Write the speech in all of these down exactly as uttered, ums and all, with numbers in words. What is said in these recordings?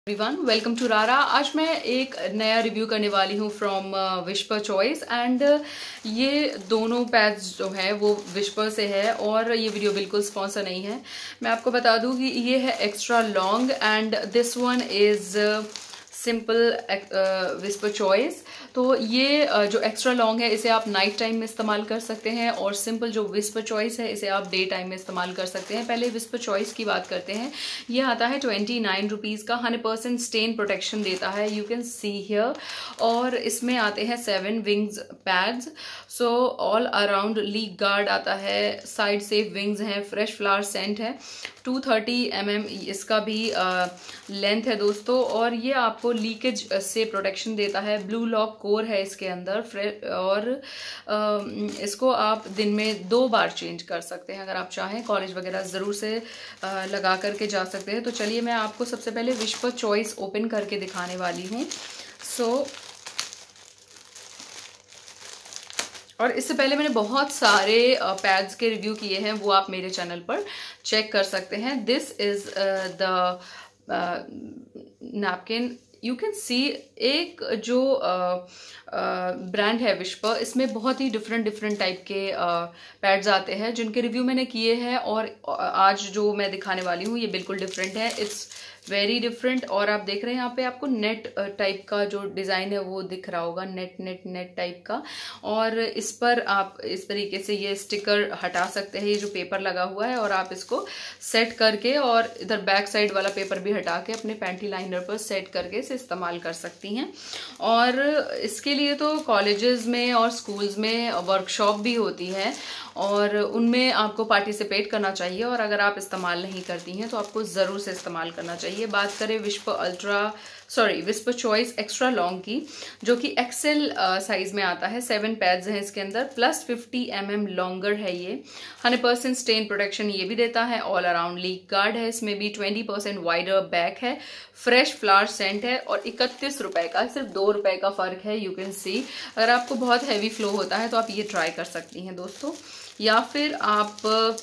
Everyone, welcome to रारा। आज मैं एक नया रिव्यू करने वाली हूँ फ्रॉम विस्पर चॉइस एंड ये दोनों पैड्स जो है वो विस्पर से है और ये वीडियो बिल्कुल स्पॉन्सर नहीं है। मैं आपको बता दूँ कि ये है extra long and this one is simple Whisper choice. तो ये uh, जो एक्स्ट्रा लॉन्ग है इसे आप नाइट टाइम में इस्तेमाल कर सकते हैं और सिंपल जो विस्पर चॉइस है इसे आप डे टाइम में इस्तेमाल कर सकते हैं। पहले विस्पर चॉइस की बात करते हैं। ये आता है ट्वेंटी नाइन रुपीज़ का, हंड्रेड परसेंट स्टेन प्रोटेक्शन देता है, यू कैन सी हियर। और इसमें आते हैं seven wings pads, so all around leak guard आता है, साइड सेफ विंग्स हैं, फ्रेश फ्लावर सेंट है, टू थर्टी एम एम इसका भी लेंथ है दोस्तों। और ये आपको लीकेज से प्रोटेक्शन देता है। ब्लू लॉक कोर है इसके अंदर और आ, इसको आप दिन में दो बार चेंज कर सकते हैं अगर आप चाहें। कॉलेज वगैरह ज़रूर से आ, लगा करके जा सकते हैं। तो चलिए मैं आपको सबसे पहले विस्पर चॉइस ओपन करके दिखाने वाली हूँ। सो so, और इससे पहले मैंने बहुत सारे पैड्स के रिव्यू किए हैं, वो आप मेरे चैनल पर चेक कर सकते हैं। This is the napkin, you can see. एक जो ब्रांड uh, uh, है विस्पर, इसमें बहुत ही डिफरेंट डिफरेंट टाइप के पैड्स uh, आते हैं जिनके रिव्यू मैंने किए हैं और आज जो मैं दिखाने वाली हूँ ये बिल्कुल डिफरेंट है। It's very different. और आप देख रहे हैं यहाँ पे आपको नेट टाइप का जो डिज़ाइन है वो दिख रहा होगा, नेट नेट नेट टाइप का। और इस पर आप इस तरीके से ये स्टिकर हटा सकते हैं, ये जो पेपर लगा हुआ है, और आप इसको सेट करके और इधर बैक साइड वाला पेपर भी हटा के अपने पैंटी लाइनर पर सेट करके इसे इस्तेमाल कर सकती हैं। और इसके लिए तो कॉलेजेस में और स्कूल्स में वर्कशॉप भी होती है और उनमें आपको पार्टिसिपेट करना चाहिए, और अगर आप इस्तेमाल नहीं करती हैं तो आपको ज़रूर से इस्तेमाल करना चाहिए। बात करें Whisper ultra sorry Whisper choice extra long की, जो कि एक्सेल साइज में आता है, सेवन पैड्स हैं इसके अंदर, plus fifty M M longer है ये, हंड्रेड परसेंट स्टेन प्रोटेक्शन ये भी देता है, ऑल अराउंड लीक गार्ड है, इसमें भी ट्वेंटी परसेंट वाइडर बैक है, फ्रेश फ्लावर सेंट है और इकतीस रुपए का, सिर्फ दो रुपए का फर्क है, यू कैन सी। अगर आपको बहुत हैवी फ्लो होता है तो आप ये ट्राई कर सकती हैं दोस्तों। या फिर आप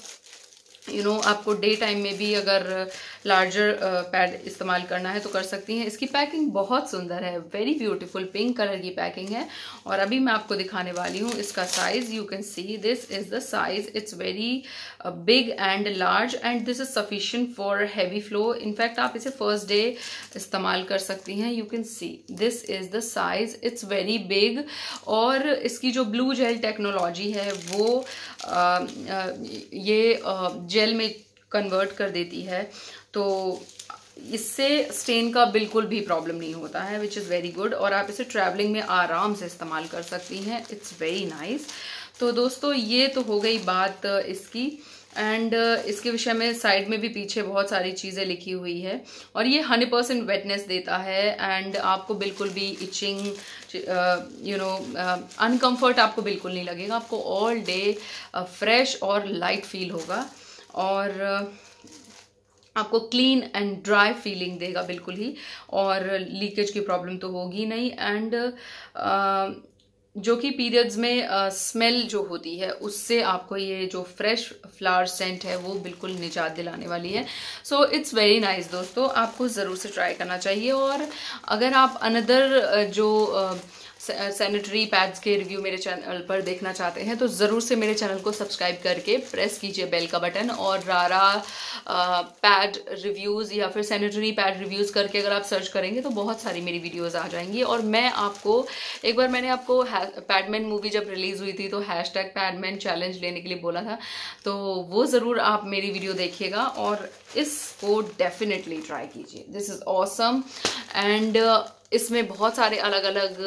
यू you नो know, आपको डे टाइम में भी अगर लार्जर पैड uh, इस्तेमाल करना है तो कर सकती हैं। इसकी पैकिंग बहुत सुंदर है, वेरी ब्यूटीफुल पिंक कलर की पैकिंग है। और अभी मैं आपको दिखाने वाली हूँ इसका size, you can see this is the size, it's very big and large and this is sufficient for heavy flow. In fact आप इसे फर्स्ट डे इस्तेमाल कर सकती हैं, you can see this is the size, it's very big. और इसकी जो blue jail technology है वो uh, uh, ये uh, जेल में कन्वर्ट कर देती है, तो इससे स्टेन का बिल्कुल भी प्रॉब्लम नहीं होता है, विच इज़ वेरी गुड। और आप इसे ट्रैवलिंग में आराम से इस्तेमाल कर सकती हैं, इट्स वेरी नाइस। तो दोस्तों ये तो हो गई बात इसकी, एंड इसके विषय में साइड में भी पीछे बहुत सारी चीज़ें लिखी हुई है। और ये हंड्रेड परसेंट वेटनेस देता है एंड आपको बिल्कुल भी इचिंग यू नो अनकम्फर्ट आपको बिल्कुल नहीं लगेगा, आपको ऑल डे फ्रेश और लाइट फील होगा और आपको क्लीन एंड ड्राई फीलिंग देगा बिल्कुल ही, और लीकेज की प्रॉब्लम तो होगी नहीं। एंड uh, जो कि पीरियड्स में स्मेल uh, जो होती है उससे आपको ये जो फ्रेश फ्लावर सेंट है वो बिल्कुल निजात दिलाने वाली है। सो इट्स वेरी नाइस दोस्तों, आपको ज़रूर से ट्राई करना चाहिए। और अगर आप अनदर uh, जो uh, सैनिटरी पैड्स के रिव्यू मेरे चैनल पर देखना चाहते हैं तो ज़रूर से मेरे चैनल को सब्सक्राइब करके प्रेस कीजिए बेल का बटन, और रारा पैड रिव्यूज़ या फिर सैनिटरी पैड रिव्यूज़ करके अगर आप सर्च करेंगे तो बहुत सारी मेरी वीडियोस आ जाएंगी। और मैं आपको एक बार मैंने आपको पैडमैन मूवी जब रिलीज़ हुई थी तो हैश टैग पैडमैन चैलेंज लेने के लिए बोला था, तो वो ज़रूर आप मेरी वीडियो देखिएगा और इसको डेफिनेटली ट्राई कीजिए। दिस इज़ ऑसम एंड इसमें बहुत सारे अलग अलग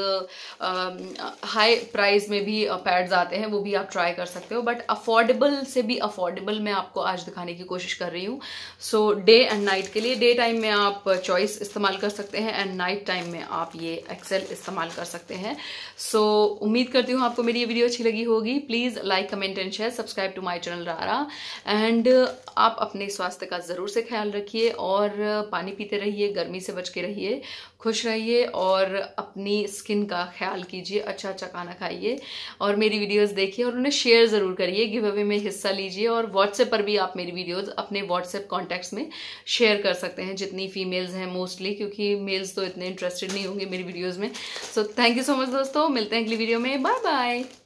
हाई प्राइस में भी पैड्स आते हैं, वो भी आप ट्राई कर सकते हो, बट अफोर्डेबल से भी अफोर्डेबल मैं आपको आज दिखाने की कोशिश कर रही हूँ। सो डे एंड नाइट के लिए, डे टाइम में आप चॉइस इस्तेमाल कर सकते हैं एंड नाइट टाइम में आप ये एक्सेल इस्तेमाल कर सकते हैं। सो so, उम्मीद करती हूँ आपको मेरी ये वीडियो अच्छी लगी होगी। Please like comment and share, subscribe to my channel रारा। एंड आप अपने स्वास्थ्य का ज़रूर से ख्याल रखिए और पानी पीते रहिए, गर्मी से बच के रहिए, खुश रहिए कीजिए और अपनी स्किन का ख्याल कीजिए, अच्छा अच्छा खाना खाइए और मेरी वीडियोस देखिए और उन्हें शेयर ज़रूर करिए, गिव अवे में हिस्सा लीजिए। और व्हाट्सएप पर भी आप मेरी वीडियोस अपने व्हाट्सएप कॉन्टैक्ट्स में शेयर कर सकते हैं, जितनी फीमेल्स हैं मोस्टली, क्योंकि मेल्स तो इतने इंटरेस्टेड नहीं होंगे मेरी वीडियोज़ में। So thank you so much दोस्तों, मिलते हैं अगली वीडियो में, बाय बाय।